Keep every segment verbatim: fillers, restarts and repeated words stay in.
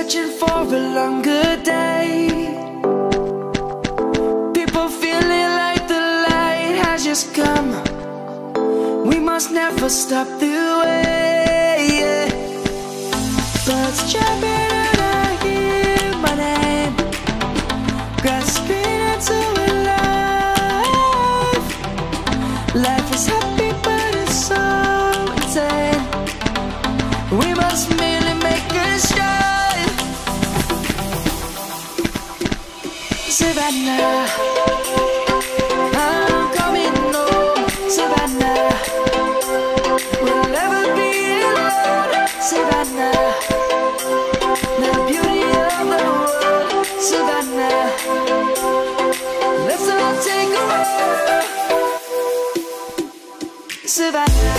searching for a longer day. People feeling like the light has just come. We must never stop the way, yeah. Birds jumping and I hear my name, grasping into a life. Life is happy but it's so insane. We must merely make a start. Savannah, I'm coming home. Savannah, we'll never be alone. Savannah, the beauty of the world. Savannah, let's all take a walk. Savannah.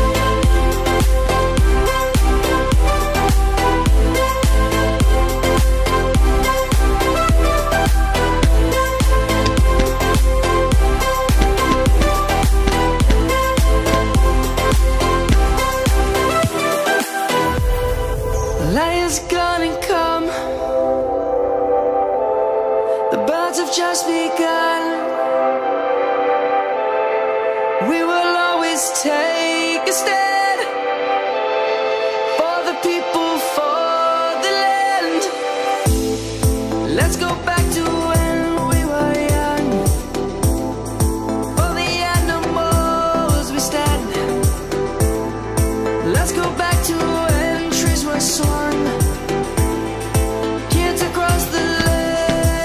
Lion's gonna come. The birds have just begun. We will always take a stand for the people, for the land. Let's go back to when we were young. For the animals we stand. Let's go back to when trees were swung. Kids across the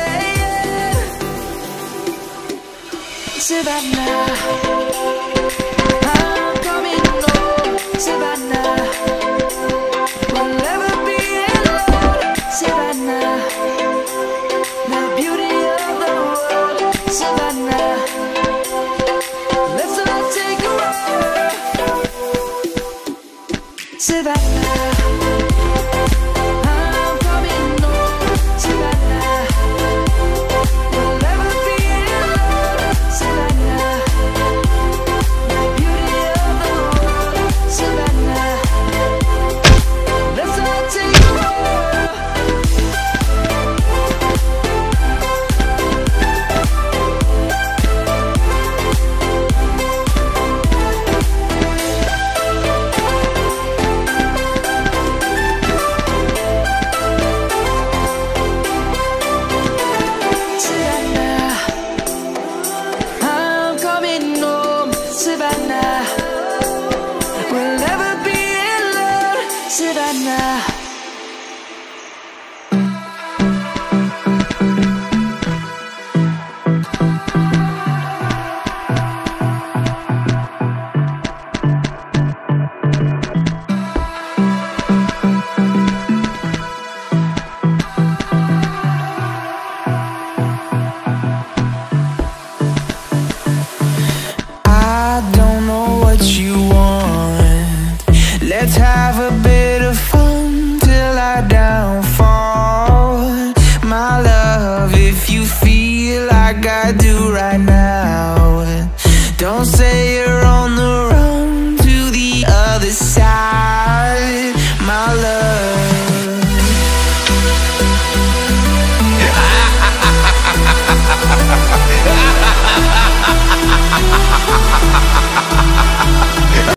land. Savannah,